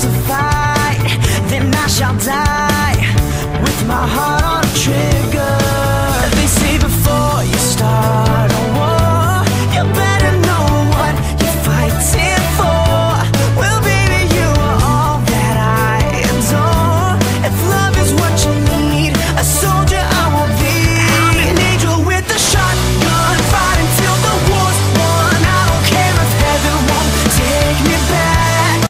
to fight, then I shall die with my heart